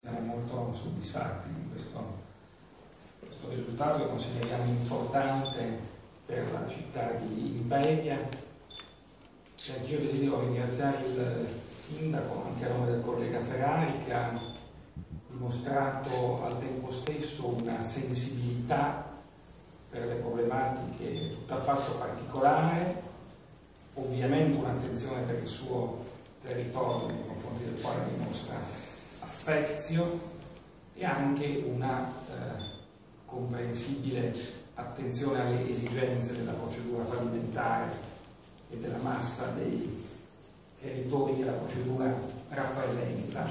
Siamo molto soddisfatti di questo risultato che consideriamo importante per la città di Imperia. Anch'io desidero ringraziare il sindaco, anche a nome del collega Ferrari, che ha dimostrato al tempo stesso una sensibilità per le problematiche tutt'affatto particolare, ovviamente un'attenzione per il suo territorio nei confronti del quale dimostra affezione e anche una comprensibile attenzione alle esigenze della procedura fallimentare e della massa dei creditori che la procedura rappresenta.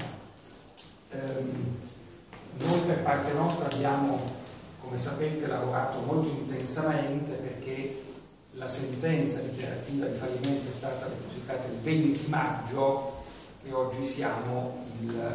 Noi per parte nostra abbiamo, come sapete, lavorato molto intensamente perché la sentenza dichiarativa di fallimento è stata depositata il 20 maggio e oggi siamo il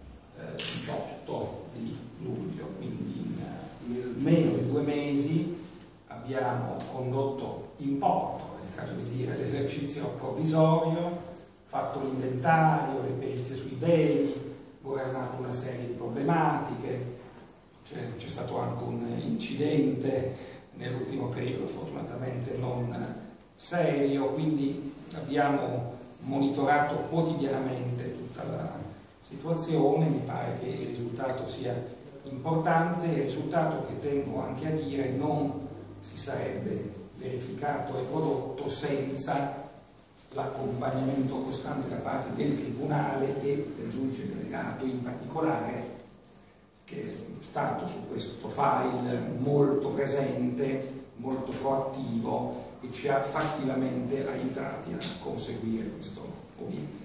18 di luglio, quindi in meno di 2 mesi abbiamo condotto in porto, nel caso di dire, l'esercizio provvisorio, fatto l'inventario, le perizie sui beni, governato una serie di problematiche. C'è stato anche un incidente nell'ultimo periodo, fortunatamente non serio, quindi abbiamo monitorato quotidianamente tutta la situazione. Mi pare che il risultato sia importante, il risultato che tengo anche a dire non si sarebbe verificato e prodotto senza l'accompagnamento costante da parte del Tribunale e del giudice delegato in particolare, che è stato su questo file molto presente, molto proattivo e ci ha fattivamente aiutati a conseguire questo obiettivo.